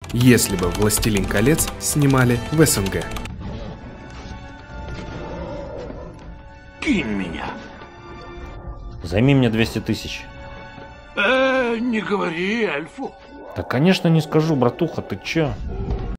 если бы «Властелин колец» снимали в СНГ. Кинь меня. Займи мне 200 тысяч. Не говори эльфу. Да, конечно, не скажу, братуха, ты чё?